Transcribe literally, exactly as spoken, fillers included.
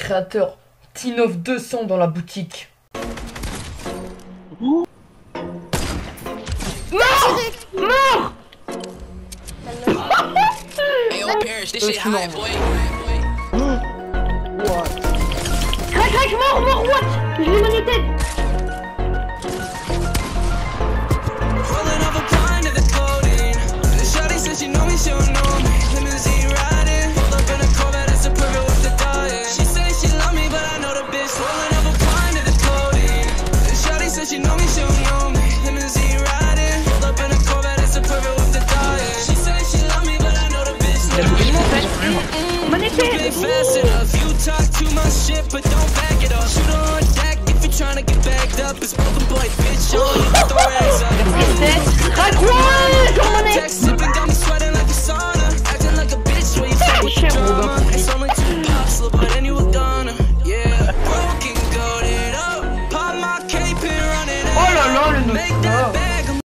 créateur. Tinov deux cents dans la boutique. Oh. Mort! Mort! Crac, crac, mort, mort, what? Je l'ai monété. Oh là là, le